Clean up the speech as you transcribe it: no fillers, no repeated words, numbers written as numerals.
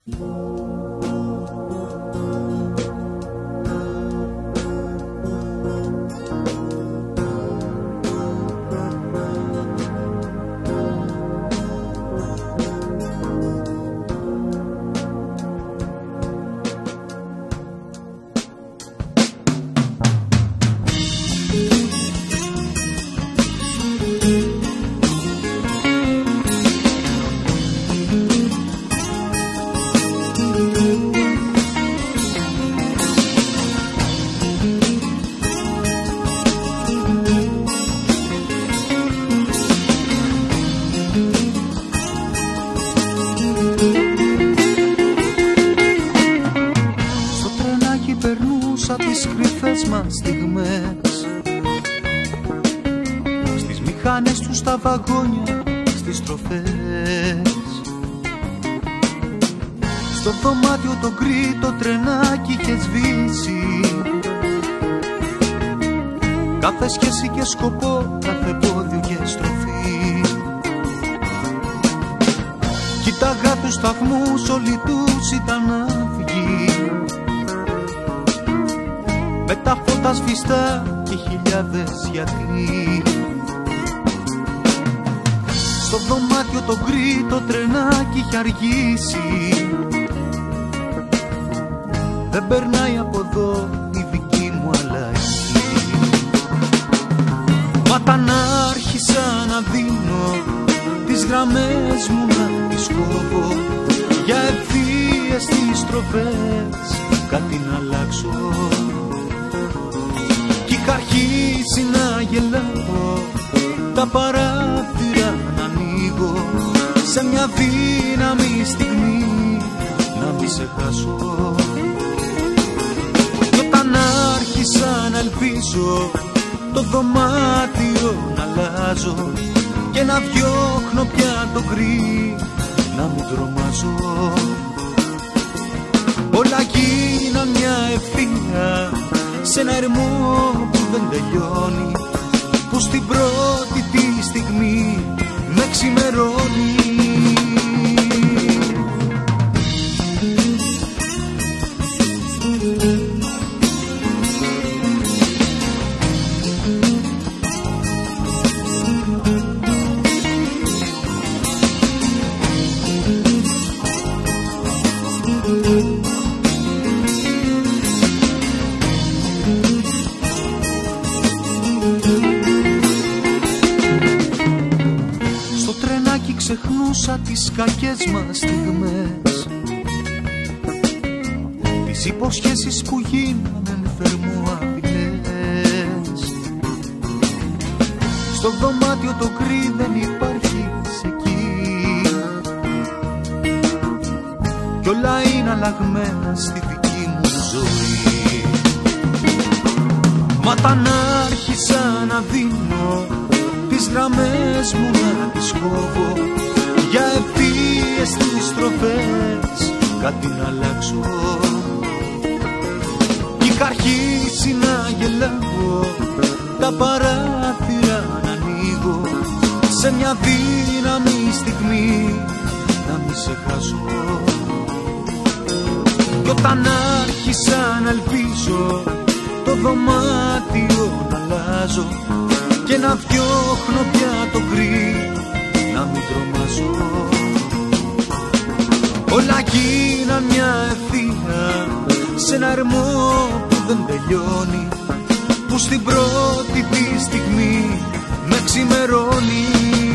Τις κρυφές μας στιγμές, στις μηχανές του, στα βαγόνια, στις στροφές. Στο δωμάτιο το γκρι το τρενάκι είχε σβήσει, κάθε σχέση και σκοπό, κάθε πόδιο και στροφή. Κοίταγα τους σταθμούς, όλοι τους ήταν άδειοι, με τα φώτα σβηστά και χιλιάδες γιατροί. Στο δωμάτιο το γκρι το τρενάκι είχε αργήσει, δεν περνάει από εδώ η δική μου αλλαγή. Μα όταν άρχισα να δίνω τις γραμμές μου να τις κόβω, για ευθείες τις στροφές κάτι να αλλάξω, είχα αρχίσει να γελάω, τα παράθυρα να ανοίγω, σε μια δύναμη στιγμή να μη σε χάσω. Κι όταν άρχισα να ελπίζω, το δωμάτιο να αλλάζω και να διώχνω πια το γκρι, να μην τρομάζω. Όλα γίναν μια ευθεία σε ένα ερμό που δεν τελειώνει, που στην πρώτη τη στιγμή με ξημερώνει. Ξεχνούσα τις κακές μας στιγμές, τις υποσχέσεις που γίνανε θερμοαπειλές. Στο δωμάτιο το γκρι δεν υπάρχεις εκεί, κι όλα είναι αλλαγμένα στη δική μου ζωή. Μα όταν άρχισα να δίνω τις γραμμές μου να τις κόβω, για ευθείες τις στροφές κάτι να αλλάξω, είχα αρχίσει να γελάω, τα παράθυρα να ανοίγω, σε μια δύναμη στιγμή να μη σε χάσω. Κι όταν άρχισα να ελπίζω, το δωμάτιο να αλλάζω και να διώχνω πια το γκρι, να μην τρομάζω. Όλα γίναν μια ευθεία σε ένα ερμό που δεν τελειώνει, που στην πρώτη τη στιγμή με ξημερώνει.